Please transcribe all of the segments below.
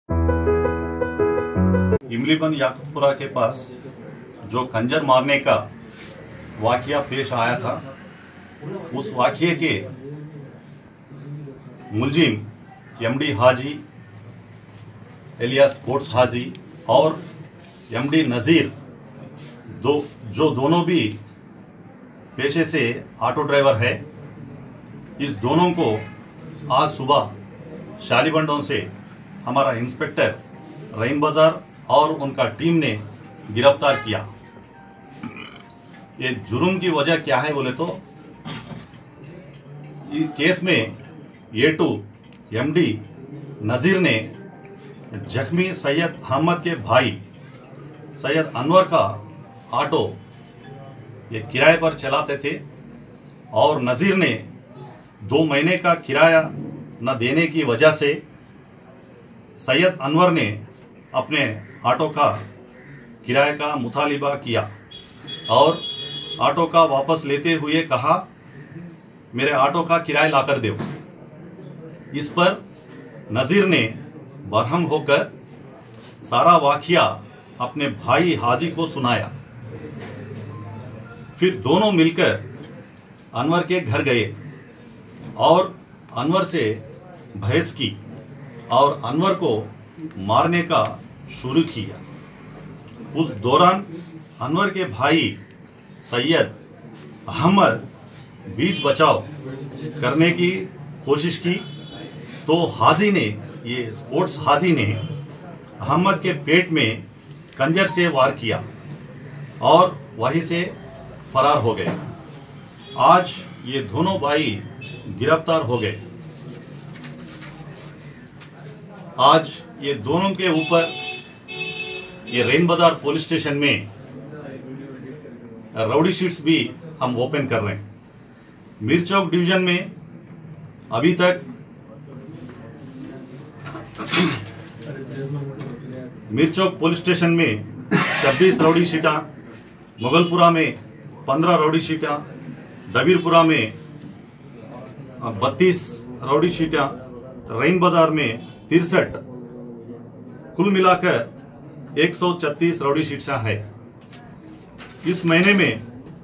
इमलीबन याकूबपुरा के पास जो खंजर मारने का वाकया पेश आया था, उस वाकये के मुलजिम एमडी हाजी एलिया स्पोर्ट्स हाजी और एमडी नज़ीर जो दोनों भी पेशे से ऑटो ड्राइवर है, इस दोनों को आज सुबह शालीबंडों से हमारा इंस्पेक्टर रईन बाजार और उनका टीम ने गिरफ्तार किया। ये जुर्म की वजह क्या है बोले तो, इस केस में A2 एमडी नज़ीर ने जख्मी सैयद अहमद के भाई सैयद अनवर का ऑटो ये किराए पर चलाते थे और नज़ीर ने 2 महीने का किराया न देने की वजह से सैयद अनवर ने अपने ऑटो का किराए का मुतालिबा किया और ऑटो का वापस लेते हुए कहा, मेरे ऑटो का किराया लाकर दो। इस पर नज़ीर ने बरहम होकर सारा वाकया अपने भाई हाजी को सुनाया। फिर दोनों मिलकर अनवर के घर गए और अनवर से बहस की और अनवर को मारने का शुरू किया। उस दौरान अनवर के भाई सैयद अहमद बीच बचाव करने की कोशिश की तो हाजी ने, ये स्पोर्ट्स हाजी ने अहमद के पेट में खंजर से वार किया और वहीं से फरार हो गए। आज ये दोनों भाई गिरफ्तार हो गए। आज ये दोनों के ऊपर ये रईन बाजार पुलिस स्टेशन में राउडी शीट्स भी हम ओपन कर रहे हैं। मिर्चौक डिवीजन में अभी तक मिर्चौक पुलिस स्टेशन में 26 राउडी शीटा, मुगलपुरा में 15 राउडी शीटा, दबीरपुरा में 32 राउडी शीटा, रईन बाजार में 63, कुल मिलाकर 136 राउडी शीटा है। इस महीने में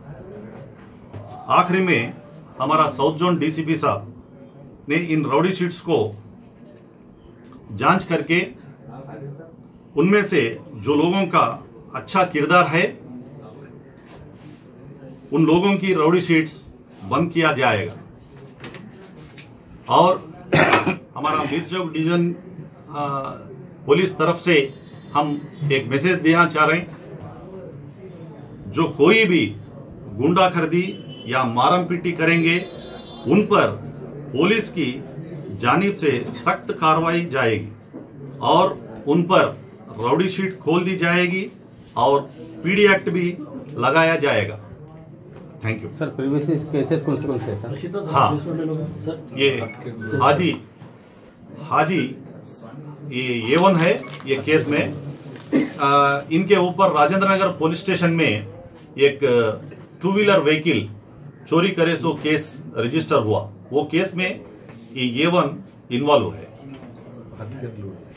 आखिरी में हमारा साउथ जोन डीसीपी साहब ने इन राउडी शीट्स को जांच करके उनमें से जो लोगों का अच्छा किरदार है उन लोगों की राउडी शीट्स बंद किया जाएगा। और हमारा मिर्चौक डिवीजन पुलिस तरफ से हम एक मैसेज देना चाह रहे हैं, जो कोई भी गुंडागर्दी या मारम पीटी करेंगे उन पर पुलिस की जानिब से सख्त कार्रवाई जाएगी और उन पर राउडी शीट खोल दी जाएगी और पीडी एक्ट भी लगाया जाएगा। Thank you sir. Previous cases कौन से सर? हाँ, ये हाजी ये A1 है ये केस में। इनके ऊपर राजेंद्र नगर पुलिस स्टेशन में एक 2 व्हीलर व्हीकल चोरी करे सो केस रजिस्टर हुआ। वो केस में ये A1 इन्वॉल्व है।